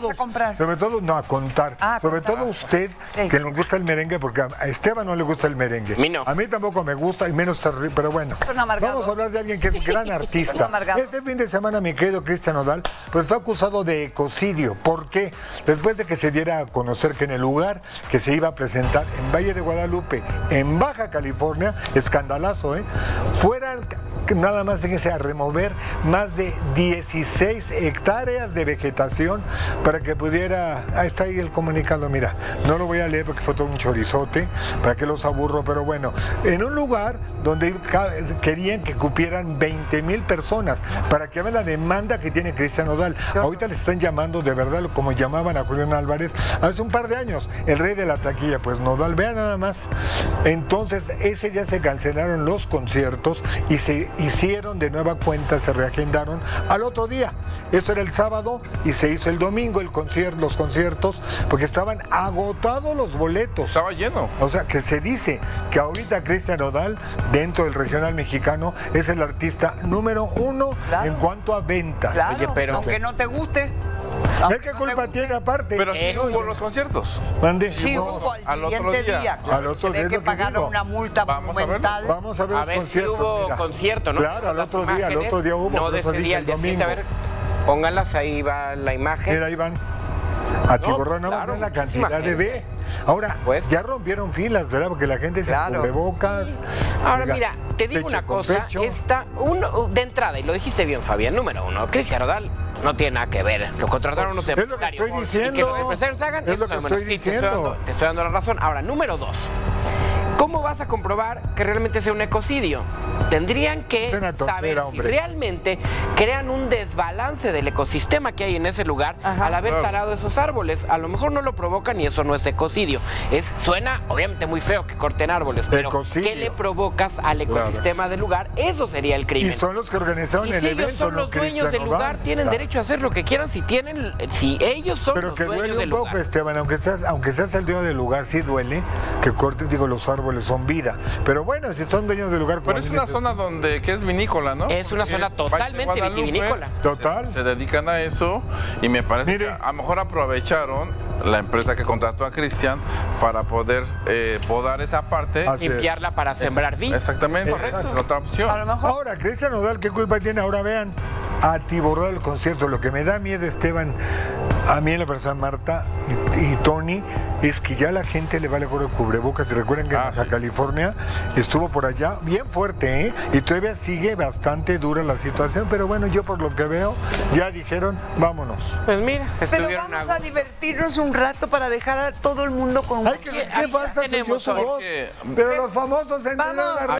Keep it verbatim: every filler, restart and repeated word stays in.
todo, vas a comprar? sobre todo, no, a contar. Ah, sobre contar. todo usted, Sí. que le gusta el merengue, porque a Esteban no le gusta el merengue. A mí no. A mí tampoco me gusta, y menos, pero bueno. Son amargados. Vamos a hablar de alguien que es gran artista. Son amargados. Este fin de semana, mi querido Cristian Nodal, pues fue acusado de ecocidio. ¿Por qué? Después de que se diera a conocer que en el lugar que se iba a presentar en Valle de Guadalupe, en Baja California, escandalazo, ¿eh? Fueran nada más, fíjense, a remover más de dieciséis hectáreas de vegetación para que pudiera... Ahí está ahí el comunicado, mira, no lo voy a leer porque fue todo un chorizote, para que los aburro, pero bueno, en un lugar donde querían que cupieran veinte mil personas, para que vean la demanda que tiene Cristian Nodal. Ahorita le están llamando de verdad, como llamaban a Julián Álvarez hace un par de años, el rey de la taquilla, pues Nodal, vea nada más. Entonces, ese día se cancelaron los conciertos y se hicieron de nueva cuenta, se reagendaron al otro día. Eso era el sábado y se hizo el domingo el concierto, los conciertos, porque estaban agotados los boletos. Estaba lleno. O sea, que se dice que ahorita Cristian Nodal, dentro del regional mexicano, es el artista número uno Claro. en cuanto a ventas. Claro, Oye, pero- aunque no te guste. ¿Ver qué culpa tiene aparte? Pero sí Eso. hubo los conciertos. Mande. Sí, No. hubo al, al otro siguiente día. día. claro, Al otro se ve día es que lo que pagaron digo. una multa Vamos a verlo. monumental. Vamos a ver A los ver si conciertos. hubo mira. concierto, ¿no? Claro, al Las otro día, al imágenes, otro día hubo, No por de eso ese dije día, el al día siguiente. A ver, domingo. pónganlas, ahí va la imagen. Mira, ahí van. Atiborrón, no, claro, la muchísima cantidad de gente. ve. Ahora, Pues. ya rompieron filas, ¿verdad? Porque la gente se Claro. cubrebocas. Ahora oiga, mira, te digo pecho una con cosa, pecho. esta, uno, de entrada, y lo dijiste bien, Fabián, número uno, Cristian Nodal no tiene nada que ver. Lo contrataron unos Es lo que empresarios. estoy diciendo. Y que los empresarios hagan, Es eso lo que bueno, estoy sí, te diciendo. dando, te estoy dando la razón. Ahora, número dos. ¿Cómo vas a comprobar que realmente sea un ecocidio? Tendrían que Es una tontera, saber si hombre. realmente crean un desbalance del ecosistema que hay en ese lugar Ajá. al haber Claro. talado esos árboles. A lo mejor no lo provocan y eso no es ecocidio. Es, suena obviamente muy feo que corten árboles, pero Ecocidio. ¿qué le provocas al Claro. ecosistema del lugar? Eso sería el Y crimen. son los que organizaron Y el si ellos evento, son no los dueños Cristian del Nodal. lugar, tienen Claro. derecho a hacer lo que quieran si tienen, si ellos son Pero los que dueños duele del un poco, lugar. Esteban, aunque seas, aunque seas el dueño del lugar, sí duele que corten, digo, los árboles son vida. Pero bueno, si son dueños del lugar... como Pero es una dices- zona donde que es vinícola, ¿no? Es una Porque zona es totalmente Valle de Guadalupe. vitivinícola. Total. Se, se dedican a eso y me parece Mire. que a lo mejor aprovecharon la empresa que contrató a Cristian para poder eh, podar esa parte. Así es. Limpiarla para sembrar vid. Exactamente. Correcto. Esa es la otra opción. A lo mejor. Ahora, Cristian Nodal, ¿qué culpa tiene? Ahora vean, atiborrado el concierto. Lo que me da miedo, Esteban, a mí en la persona Marta y, y Tony, es que ya la gente le vale gorro el cubrebocas. Y recuerden que en Ah, Baja sí. California estuvo por allá bien fuerte, ¿eh? Y todavía sigue bastante dura la situación, pero bueno, yo por lo que veo, ya dijeron, vámonos. Pues mira, Pero estuvieron vamos a a divertirnos un rato para dejar a todo el mundo con... Ay, que qué aquí falsa soy yo tenemos su voz. porque- Pero los famosos se Vamos. enteraron